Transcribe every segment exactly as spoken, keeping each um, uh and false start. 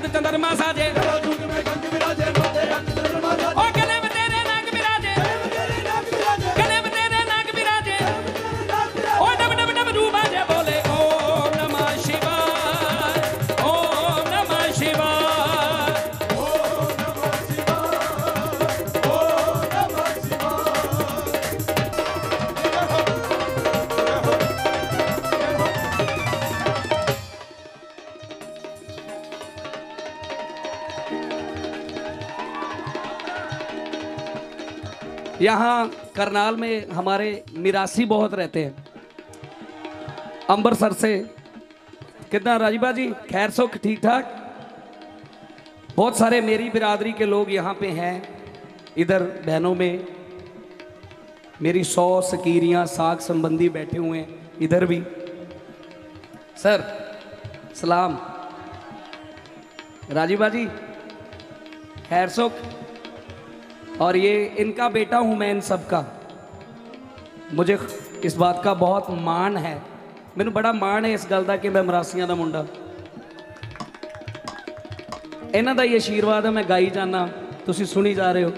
अर्ध चंद्रमा साजे ओ गले में तेरे नाग विराजे गले में तेरे नाग विराजे ओ डब डब डब रू बाजे बोले ओम नमः शिवाय ओम नमः शिवाय ओम नमः शिवाय ओम नमः यहाँ करनाल में हमारे मिरासी बहुत रहते हैं, अमृतसर से। कितना राजीबा जी, खैर सुख ठीक ठाक? बहुत सारे मेरी बिरादरी के लोग यहाँ पे हैं। इधर बहनों में मेरी सौ सकीरियाँ साख संबंधी बैठे हुए हैं, इधर भी। सर सलाम। राजीबा जी खैर सुख। और ये इनका बेटा हूं मैं, इन सब का मुझे इस बात का बहुत माण है। मैंने बड़ा माण है इस गल का कि मैं मरासियां दा मुंडा। इन्हां दा ही आशीर्वाद है, मैं गाई जाना, तुसी सुनी जा रहे हो।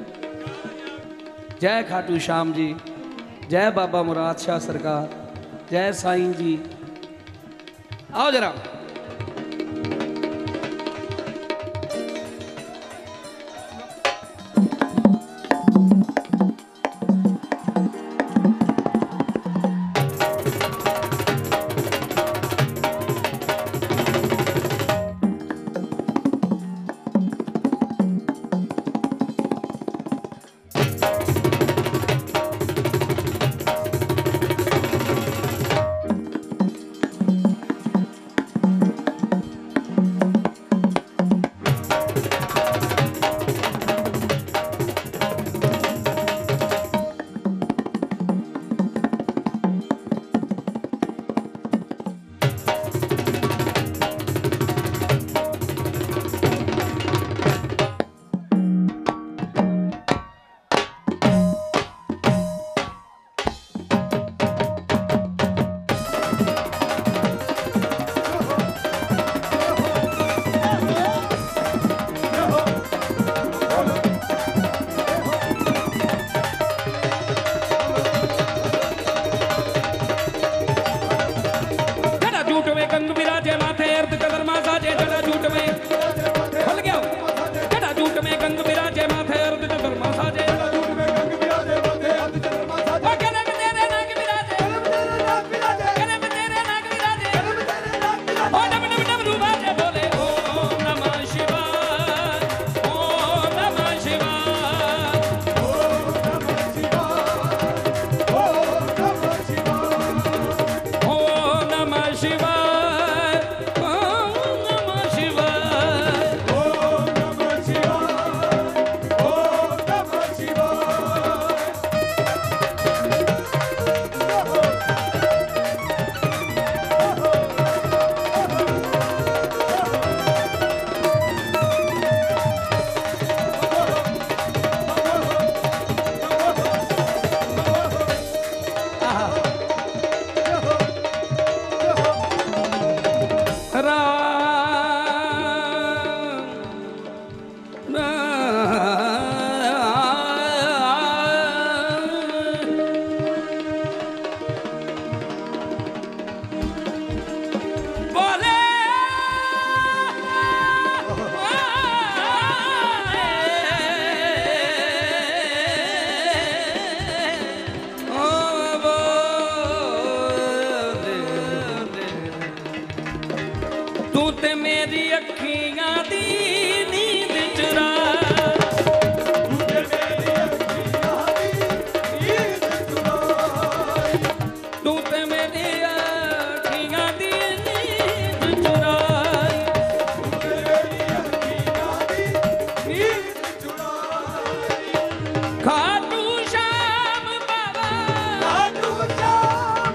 जय खाटू श्याम जी, जय बाबा मुराद शाह सरकार, जय साईं जी। आओ जरा।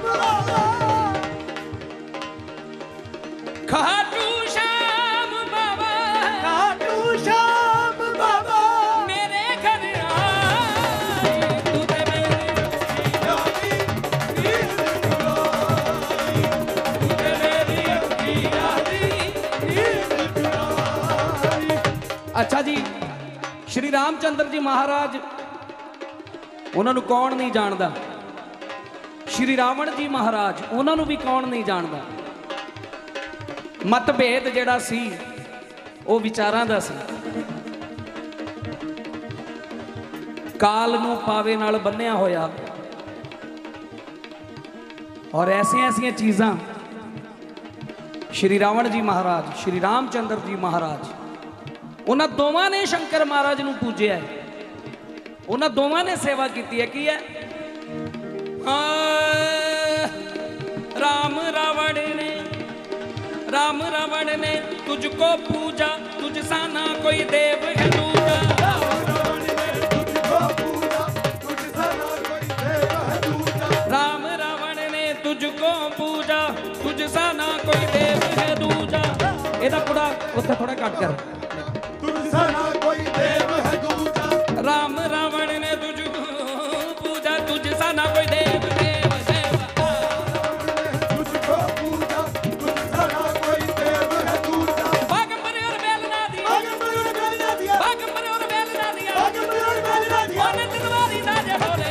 खाटू श्याम बाबा अच्छा जी, श्री रामचंद्र जी महाराज, उन्होंने कौन नहीं जानता। श्री रावण जी महाराज, उन्होंने भी कौन नहीं जानता। मतभेद जिहड़ा सी वो विचारां दा सी। काल नूं पावे नाल बन्निया होया और ऐसिया ऐसिया चीज़ां श्री रावण जी महाराज, श्री रामचंद्र जी महाराज, उन्होंने दोवां ने शंकर महाराज नूं पूजिया है, उन्होंने दोवां ने सेवा की है। की है राम रावण ने राम रावण ने तुझको पूजा, तुझ सा ना कोई देव है दूजा। राम रावण ने तुझको पूजा, तुझ सा ना कोई देव है दूजा। एदा थोड़ा उत्थे थोड़ा कट कर। तुझ सा ना कोई देव है दूजा। राम रावण ने तुझको पूजा, तुझ सा ना कोई देव देव देव। तुझको पूजा, तुझ सा ना कोई देव है दूजा। बागंबर और बेलना दिया, बागंबर और बेलना दिया, बागंबर और बेलना दिया, बागंबर और बेलना दिया। ओने तलवारी ताजे बोले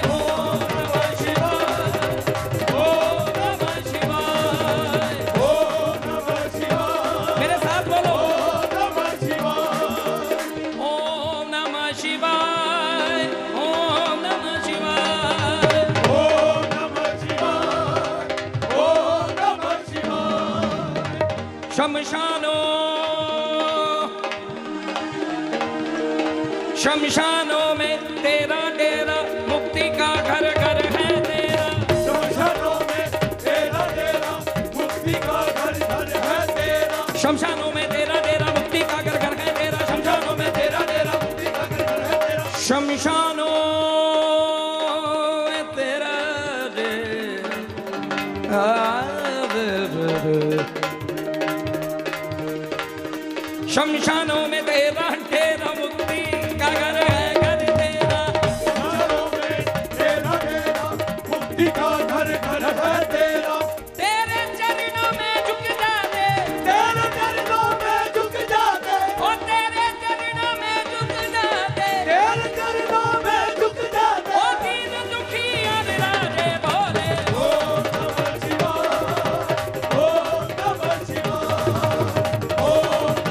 शमशानो शमशानों में तेरा डेरा, मुक्ति का घर घर है तेरा। शमशानों में तेरा डेरा, मुक्ति का घर घर है तेरा। शमशानों में तेरा डेरा, मुक्ति का घर घर है तेरा। शमशानों में तेरा डेरा, मुक्ति का घर घर है तेरा। शमशानों में तेरा डेरा, शमशानों में तेरा डेरा, मुक्ति का घर है घर तेरा। शमशानों में तेरा डेरा, मुक्ति का घर घर है तेरा। तेरे चरणों में झुक जाते, तेरे चरणों में झुक जाते, ओ तेरे चरणों में झुक जाते, तेरे चरणों में झुक जाते। ओ दीन दुखी राजे बोले ओम नमः शिवाय, ओम नमः शिवाय, ओम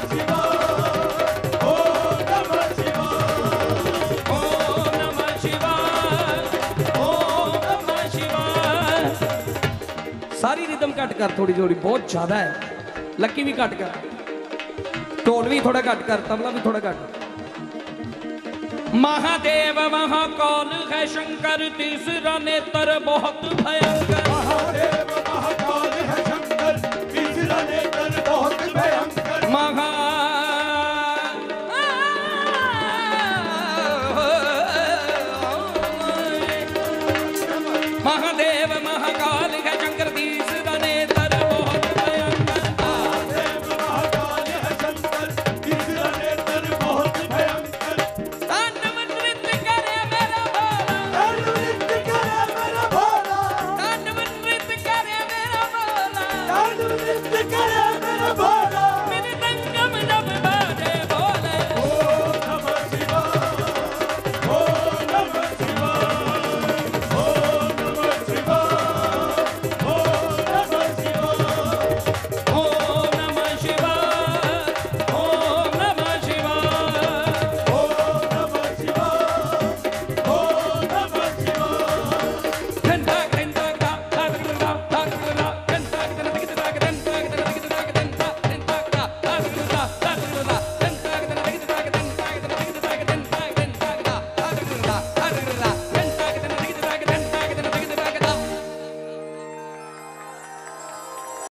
सारी रिदम कट कर, थोड़ी थोड़ी बहुत ज्यादा है। लक्की भी कट कर, ढोल भी थोड़ा कट कर, तबला भी थोड़ा कट। महादेव महाकाल है शंकर, तीसरा नेत्र बहुत भयंकर।